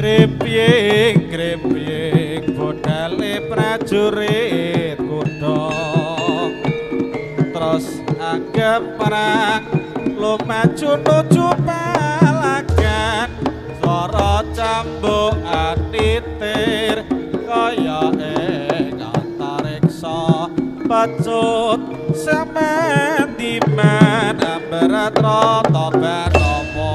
Gripying bodale prajurit kuda terus anggap perang lumaju nuju palagan swara cambuk atitir kaya ing antariksa pecut semen diman berat rata banomo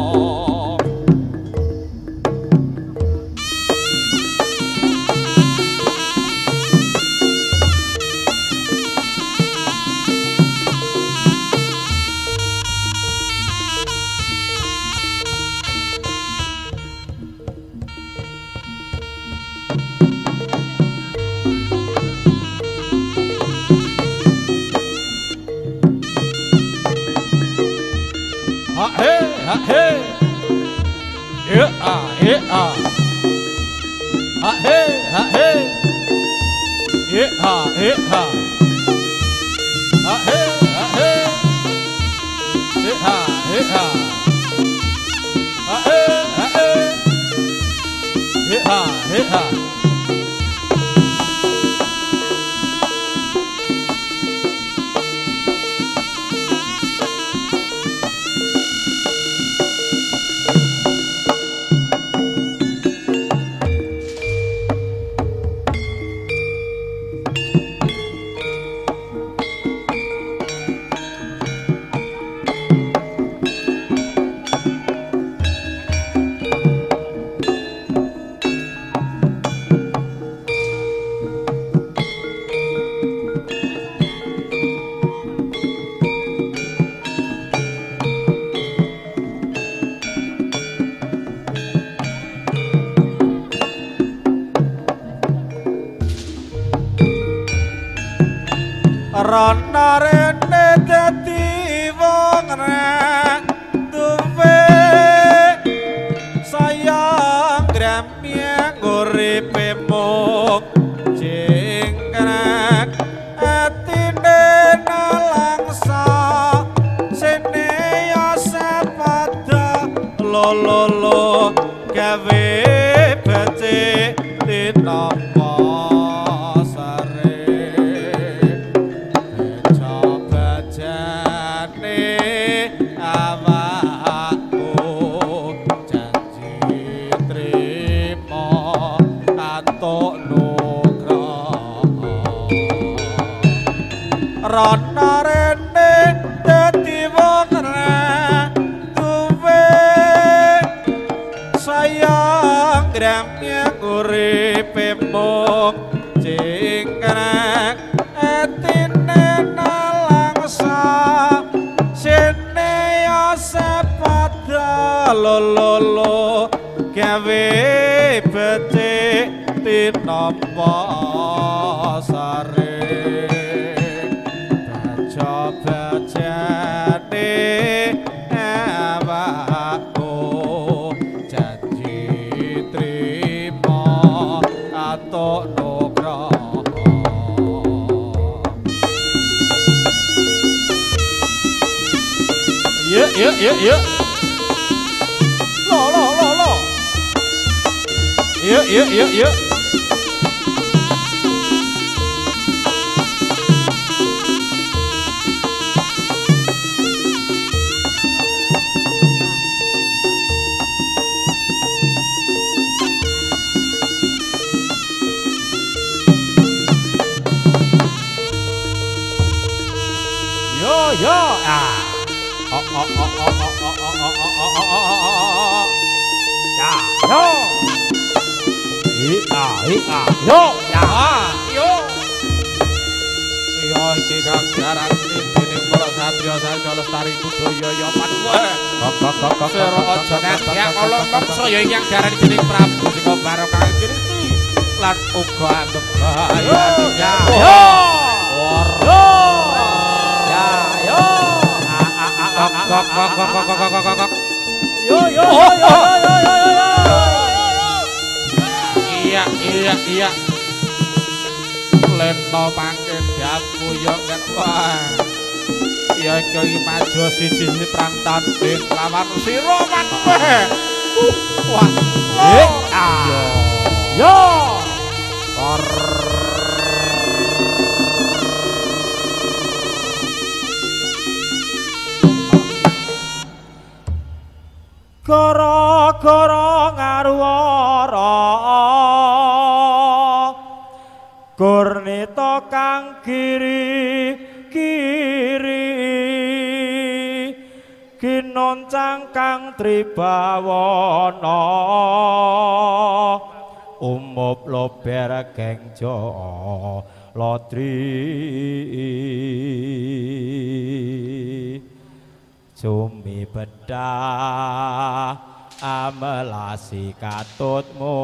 Hey, yeah, yeah, hey, hey, yeah, yeah, hey, hey, yeah, yeah. Rana rene dadi wong rek duwe sayang gremyang uripe mung jingkrek atine nalangsa sene ya sepada lolo gawe becik tinapa Rana rene dadi wong rek duwe sayang gremyang uripe mung jingkrek atine nalangsa sene ya sepada lolo gawe becik tinapa sare coba jane awakku janji trimo atok nugroho iya lo iya yo ah ya yo yo ya yo iki kang jaran dening para satriya sarja lestari budaya ya patwe kok sira aja kadyak kala mangsa ya iki kang jaran dening Prabu Sika Barokah Kirti lan uga andebayani ya yo Iya lento mangke dapu yo nek wah ya iki maju siji perang tanding lawan sira maneh wah Yo. Gara-gara ngarwara Gurnita kang kiri-kiri Kinoncang kang tribawana Umup lober gengjo lodri Cumi bedah amelasi katut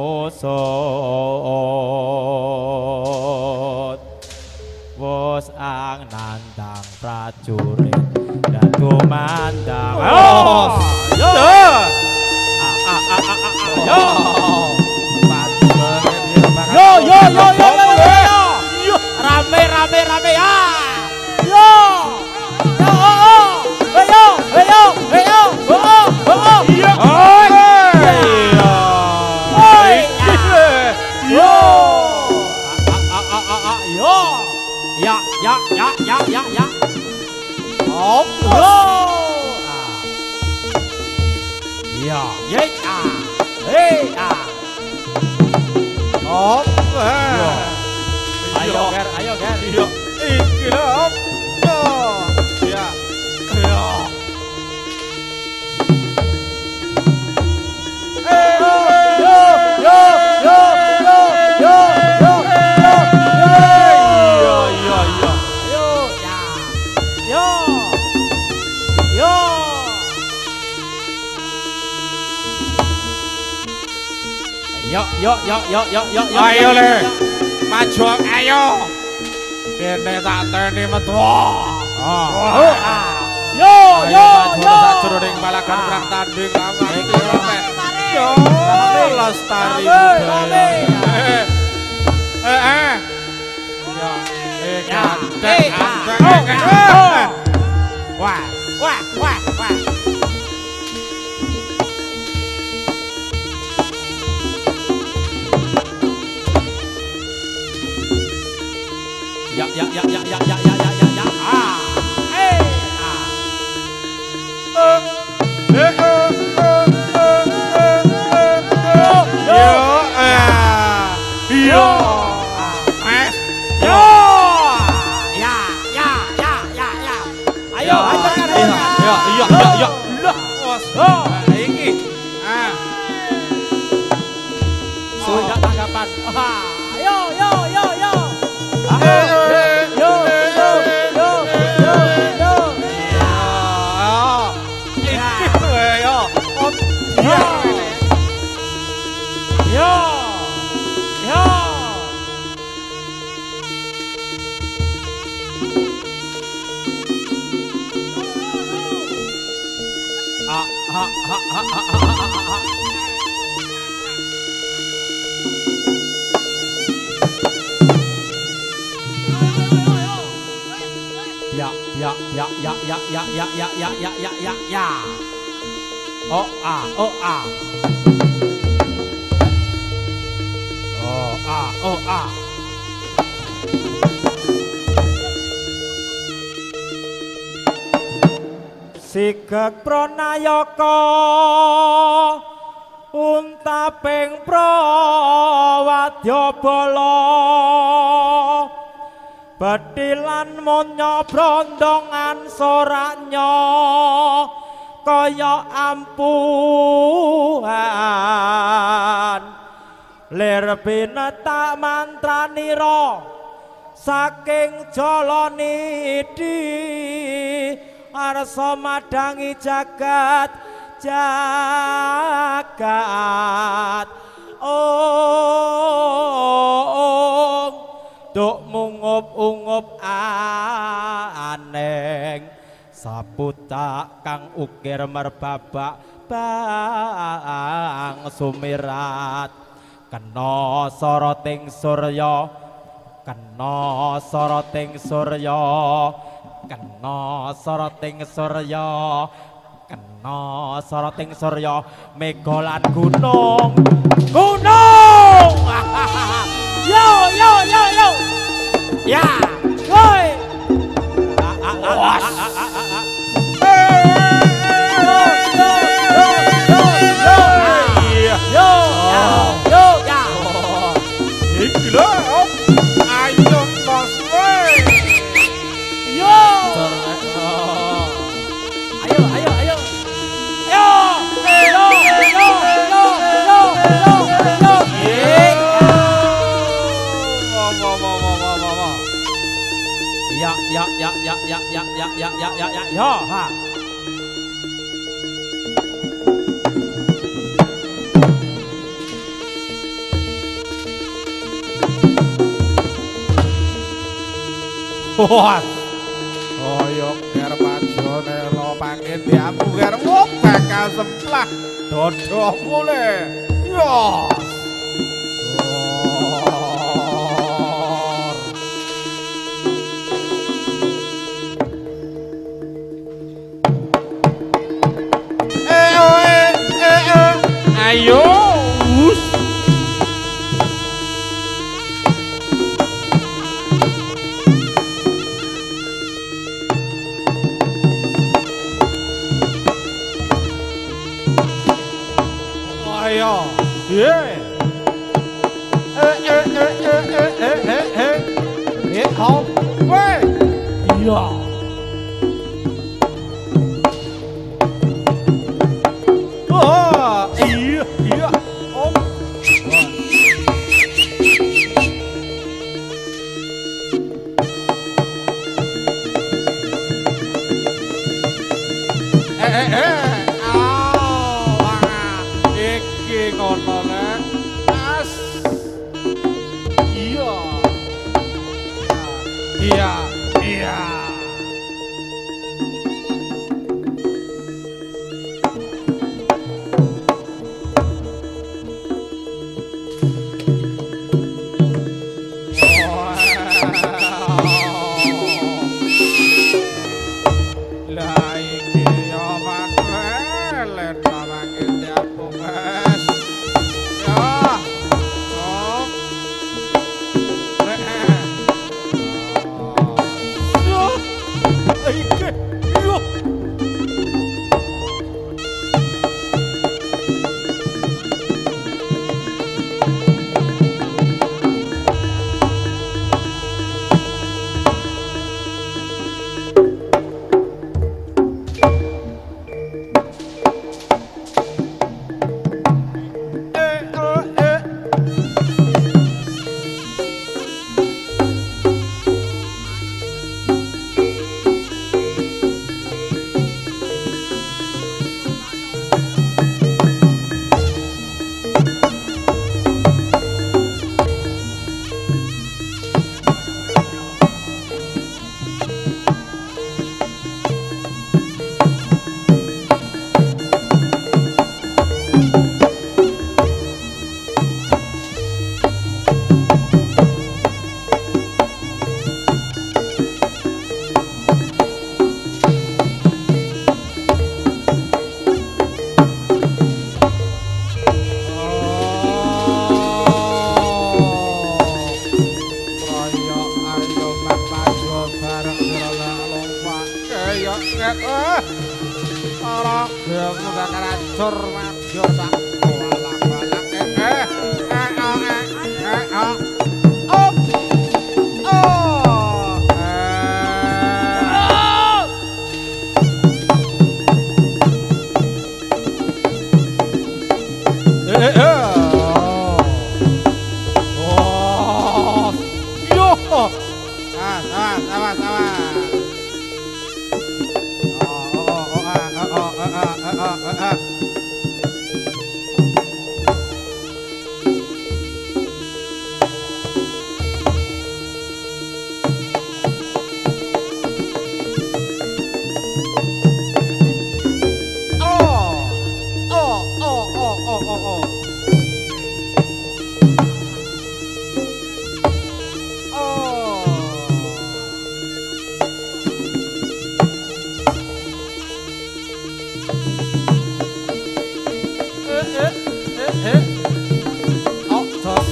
musut Wos ang nandang prajurit dan kumandang yo yo rame ya yo ya. Hop. Ya, Hop. Ayo, Ger. Iya. Iki lho, hop. Ya. Yo. Ayo le. Maju ayo. Kene tak teni metu. Yo. Sajroning balagan perang tanding amati. Yo, lestari budaya. Wah. Ya. Iki. Sudah tanggapan. Yo. Ya. Oh ah. Sigeg pranayaka untaping prawadyabala Betilan monya brondongan soranya kaya ampuhan lir bineta mantranira saking jalanidi arsa madangi jagat duk mungup-ungup aneng saputak kang ukir merbabak bang sumirat kena soroting surya kena soroting surya kena soroting surya kena No soroting surya mega lan gunung. Gunung. Yo yo yo yo. Ya. Woi. Ya, ha. Wah. Kaya garwajane lo pangendianmu garmu bakal semplah dadamu le. Yo. Ayo, us. Ayo, yeah. Không, quay. Yeah. Oh, jos.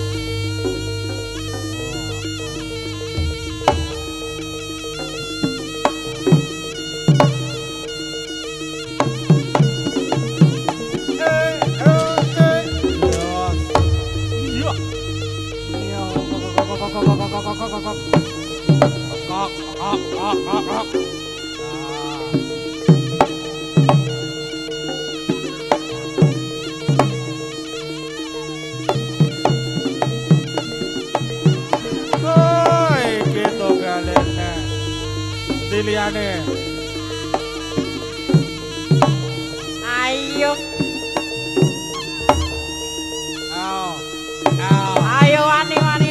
Liliane. Ayo. Ayo. Ayo wani-wani.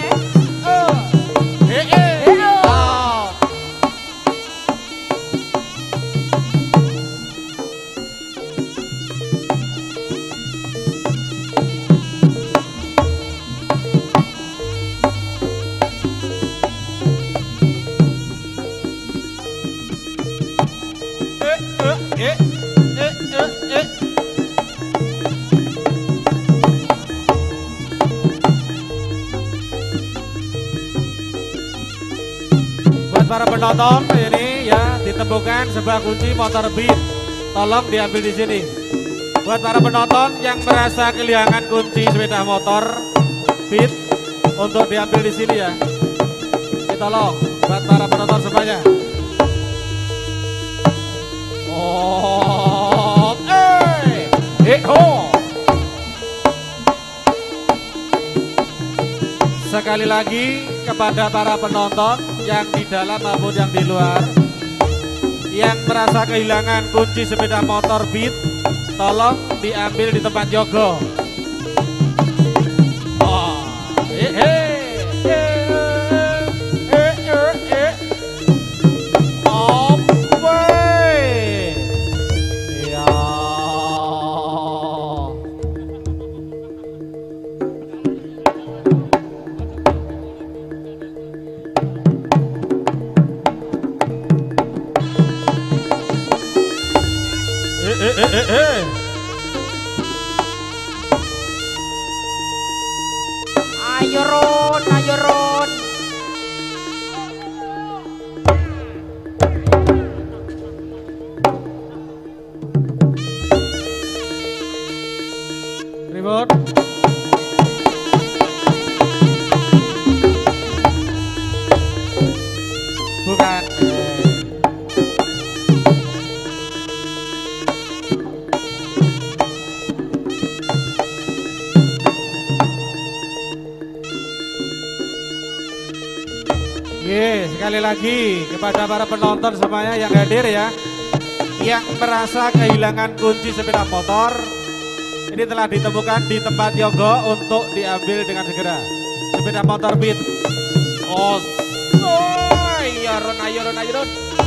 Buat para penonton ini ya ditemukan sebuah kunci motor Beat. Tolong diambil di sini. Buat para penonton yang merasa kehilangan kunci sepeda motor Beat untuk diambil di sini ya. Tolong buat para penonton semuanya. Oh, ho. Sekali lagi kepada para penonton yang di dalam maupun yang di luar yang merasa kehilangan kunci sepeda motor Beat, tolong diambil di tempat Yogo. Oh, Ayo Ron, ayo Ron. Ribut. Bukan. Sekali lagi kepada para penonton semuanya yang hadir ya, yang merasa kehilangan kunci sepeda motor, ini telah ditemukan di tempat Yogo untuk diambil dengan segera. Sepeda motor Beat. Oh, ayo Ron, ayo Ron, ayo Ron.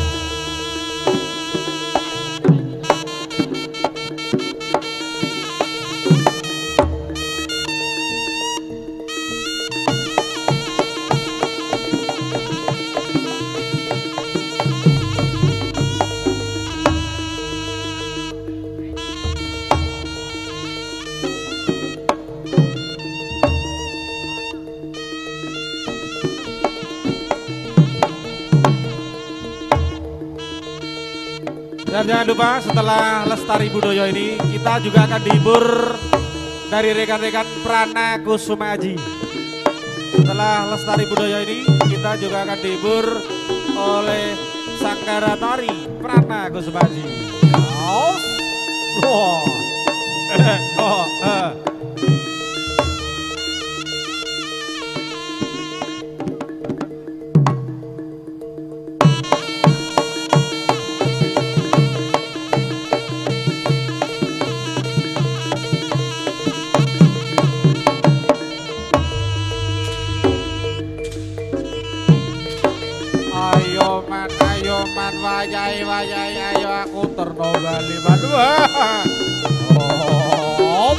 Dan jangan lupa setelah Lestari Budoyo ini kita juga akan dihibur dari rekan-rekan Prana Kusuma Aji. Setelah Lestari Budoyo ini kita juga akan dihibur oleh Sangkara Tari Prana Kusuma Aji. Ayo man wayai ayo aku terno bali man. Oh.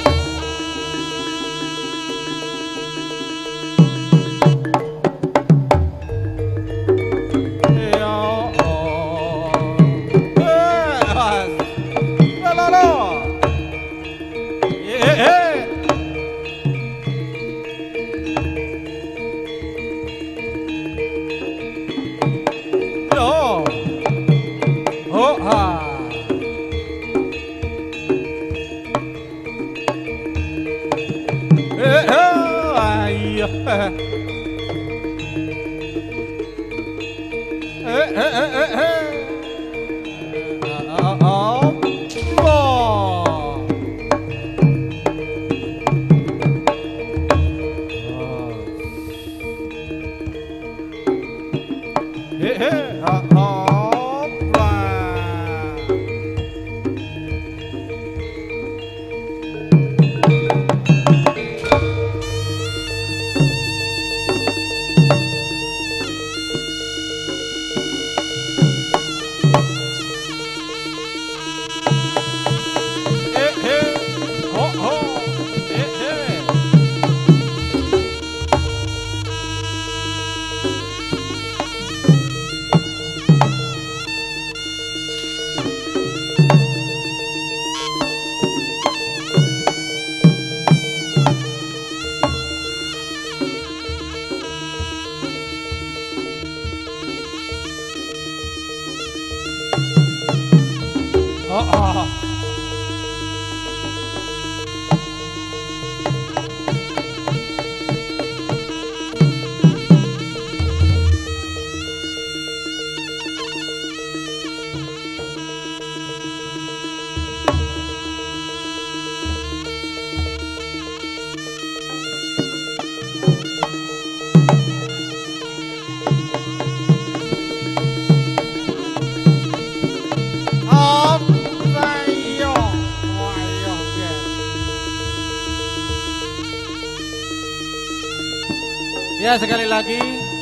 Ya, sekali lagi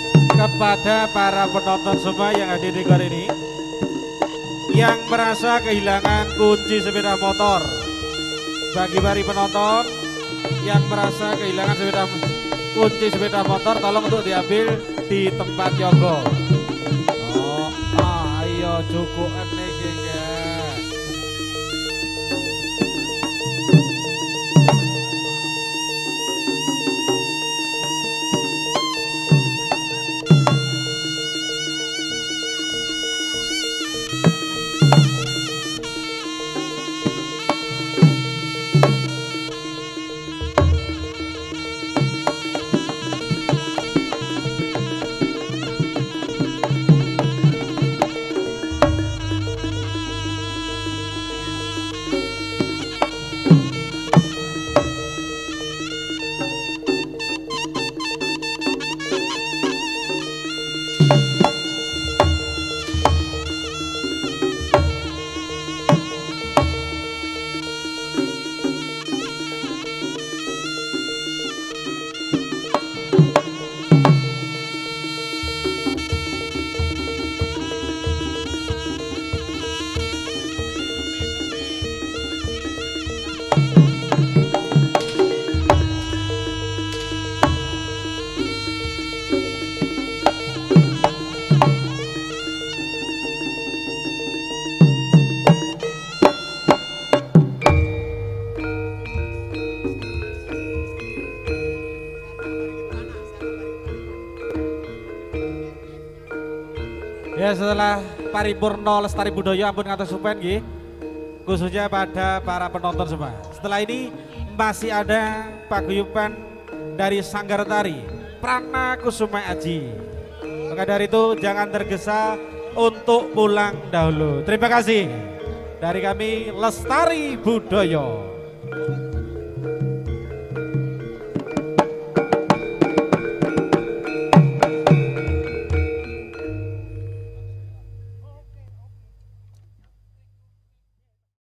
kepada para penonton semua yang hadir di hari ini yang merasa kehilangan kunci sepeda motor, bagi para penonton yang merasa kehilangan kunci sepeda motor, tolong untuk diambil di tempat Yogo. Oh, ayo cukup aneh ya. Ya, setelah paripurna lestari budaya ampun ngatur supen nggih, khususnya pada para penonton semua. Setelah ini masih ada paguyuban dari Sanggar Tari Prana Kusuma Aji. Maka dari itu jangan tergesa untuk pulang dahulu. Terima kasih dari kami Lestari Budaya.